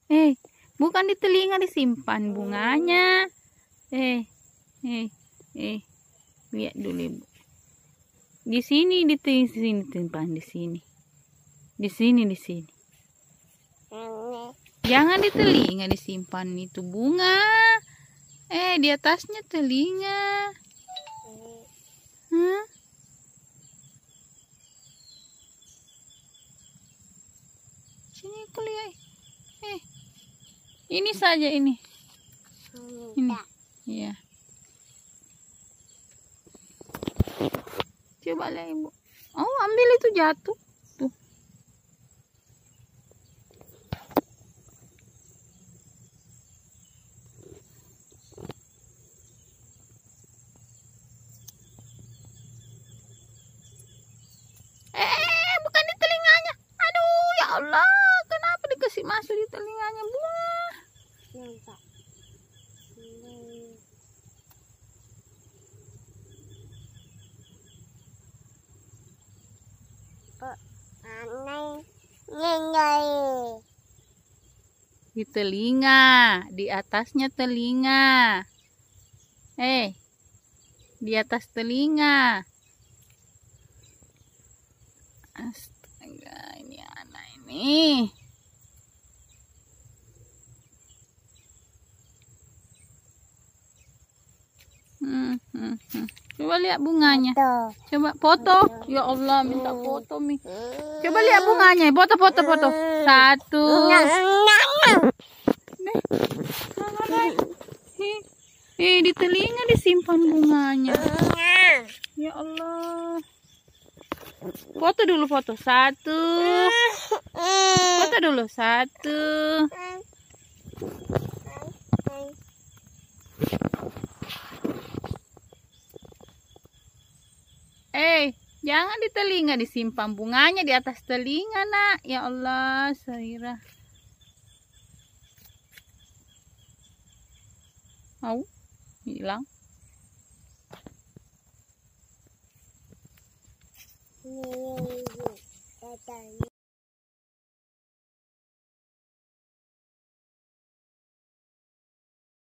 Bukan di telinga disimpan bunganya. Lihat dulu Ibu. Di sini disimpan di sini. Di sini. Jangan di telinga disimpan, itu bunga. Di atasnya telinga. Sini aku lihat. Ini saja ini. Ini. Iya. Coba lihat Ibu. Oh, ambil itu jatuh. Tuh. Bukan di telinganya. Aduh, ya Allah. Kenapa dikasih masuk di telinganya bunga? Nampak. Di telinga, di atasnya telinga. Di atas telinga. Astaga, ini anak ini. Coba lihat bunganya. Coba foto. Ya Allah, minta foto Mi. Coba lihat bunganya. Foto. Satu. Di telinga disimpan bunganya. Ya Allah. Foto dulu foto. Satu. Foto dulu. Satu. Jangan di telinga disimpan bunganya di atas telinga, Nak. Ya Allah, Saira. Hilang. Ini